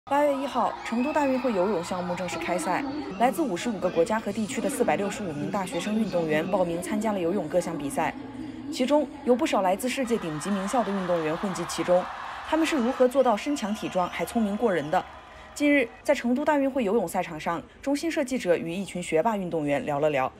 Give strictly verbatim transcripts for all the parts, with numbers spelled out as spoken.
八月一号，成都大运会游泳项目正式开赛，来自五十五个国家和地区的四百六十五名大学生运动员报名参加了游泳各项比赛，其中有不少来自世界顶级名校的运动员混迹其中。他们是如何做到身强体壮还聪明过人的？近日，在成都大运会游泳赛场上，中新社记者与一群学霸运动员聊了聊。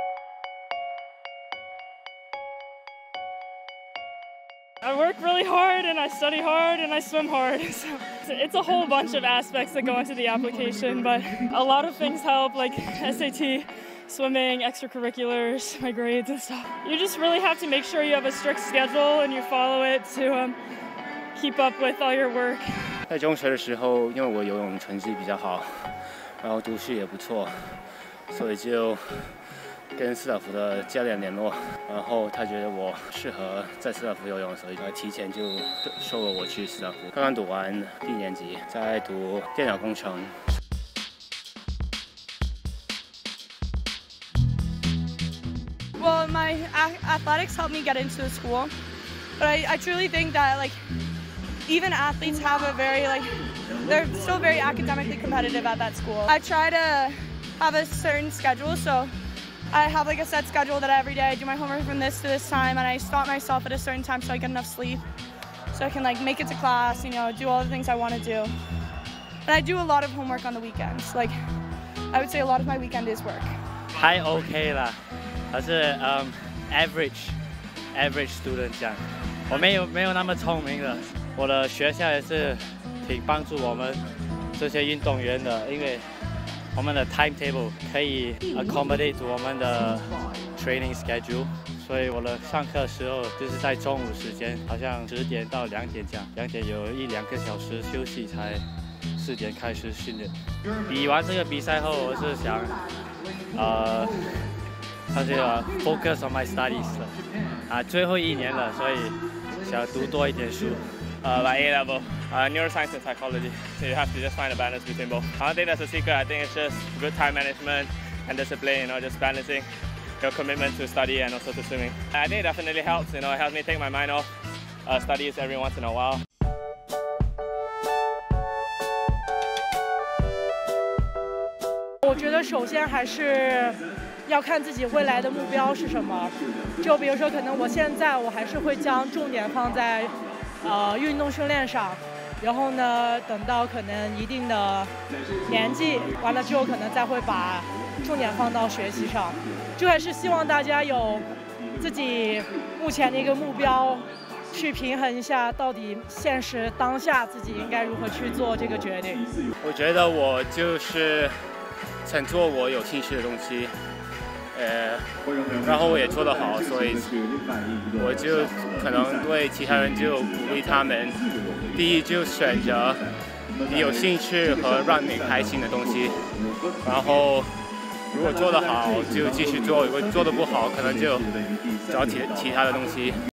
I work really hard and I study hard and I swim hard. So it's a whole bunch of aspects that go into the application, but a lot of things help, like S A T, swimming, extracurriculars, my grades and stuff. You just really have to make sure you have a strict schedule and you follow it to um, keep up with all your work. 在中学的时候，因为我游泳成绩比较好，然后读书也不错，所以就 跟斯坦福的教练联络，然后他觉得我适合在斯坦福游泳，所以他提前就收了我去斯坦福。刚刚读完一年级，在读电脑工程。 Well, my athletics helped me get into the school, but I, I truly think that like even athletes have a very like they're still very academically competitive at that school. I try to have a certain schedule, so I have like a set schedule that every day I do my homework from this to this time, and I stop myself at a certain time so I get enough sleep, so I can like make it to class, you know, do all the things I want to do. And I do a lot of homework on the weekends. Like I would say a lot of my weekend is work. 还 OK 啦，还是嗯 average average student 这样。我没有没有那么聪明的，我的学校也是挺帮助我们这些运动员的，因为 我们的 timetable 可以 accommodate 我们的 training schedule， 所以我的上课时候就是在中午时间，好像十点到两点这样，两点有一两个小时休息，才四点开始训练。比完这个比赛后，我是想，呃，他是 focus on my studies 了，啊，最后一年了，所以想读多一点书。 Uh, like A level, uh, neuroscience and psychology. So you have to just find a balance between both. I don't think that's a secret. I think it's just good time management and discipline. You know, just balancing your commitment to study and also to swimming. I think it definitely helps. You know, it helps me take my mind off uh, studies every once in a while. 我觉得首先还是要看自己未来的目标是什么。就比如说，可能我现在我还是会将重点放在 呃，运动训练上，然后呢，等到可能一定的年纪完了之后，可能再会把重点放到学习上。就还是希望大家有自己目前的一个目标，去平衡一下到底现实当下自己应该如何去做这个决定。 我觉得我就是想做我有兴趣的东西。 呃，然后我也做得好，所以我就可能对其他人就鼓励他们，第一就选择你有兴趣和让你开心的东西，然后如果做得好就继续做，如果做得不好，可能就找其其他的东西。